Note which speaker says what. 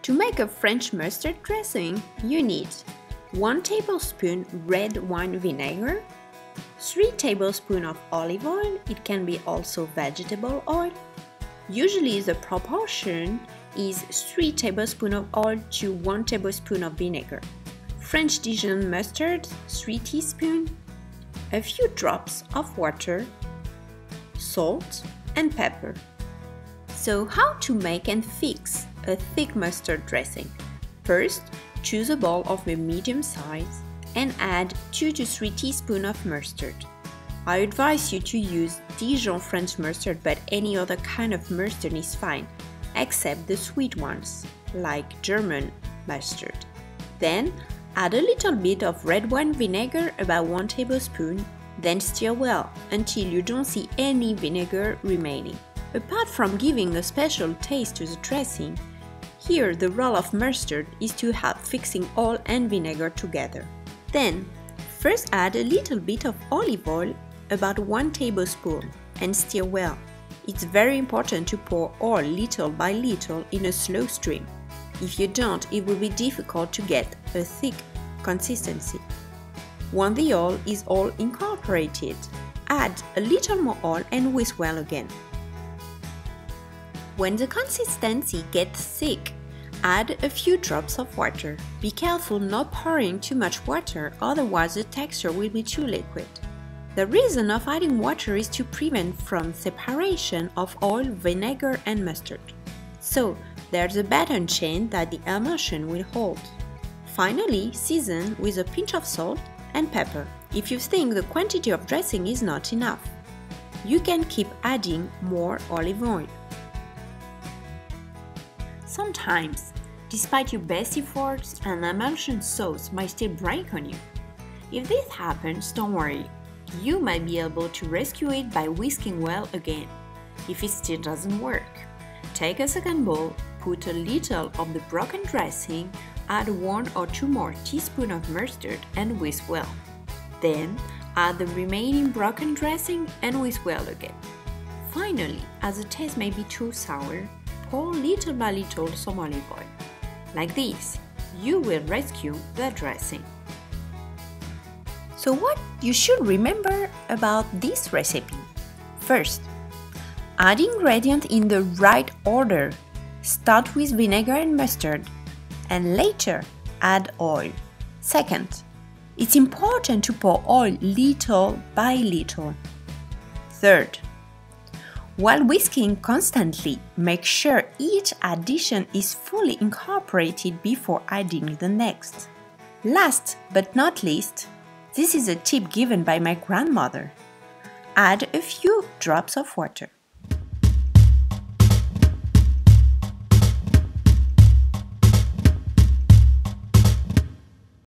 Speaker 1: To make a French mustard dressing, you need 1 tablespoon red wine vinegar, 3 tablespoons of olive oil, it can be also vegetable oil. Usually the proportion is 3 tablespoons of oil to 1 tablespoon of vinegar. French Dijon mustard, 3 teaspoons, a few drops of water, salt and pepper. So how to make and fix a thick mustard dressing? First, choose a bowl of a medium size and add 2 to 3 teaspoons of mustard. I advise you to use Dijon French mustard, but any other kind of mustard is fine, except the sweet ones, like German mustard. Then, add a little bit of red wine vinegar, about 1 tablespoon, then stir well until you don't see any vinegar remaining. Apart from giving a special taste to the dressing, here the role of mustard is to help fixing oil and vinegar together. Then, first add a little bit of olive oil, about 1 tablespoon, and stir well. It's very important to pour oil little by little in a slow stream. If you don't, it will be difficult to get a thick consistency. When the oil is all incorporated, add a little more oil and whisk well again. When the consistency gets thick, add a few drops of water. Be careful not pouring too much water, otherwise the texture will be too liquid. The reason of adding water is to prevent from separation of oil, vinegar and mustard. So there's a better chance that the emulsion will hold. Finally, season with a pinch of salt and pepper. If you think the quantity of dressing is not enough, you can keep adding more olive oil. Sometimes, despite your best efforts, an emulsion sauce might still break on you. If this happens, don't worry. You might be able to rescue it by whisking well again. If it still doesn't work, take a second bowl, put a little of the broken dressing, add 1 or 2 more teaspoons of mustard and whisk well. Then, add the remaining broken dressing and whisk well again. Finally, as the taste may be too sour, pour little by little some olive oil. Like this, you will rescue the dressing. So what you should remember about this recipe? First, add ingredients in the right order. Start with vinegar and mustard, and later add oil. Second, it's important to pour oil little by little. Third, while whisking constantly, make sure each addition is fully incorporated before adding the next. Last but not least, this is a tip given by my grandmother. Add a few drops of water.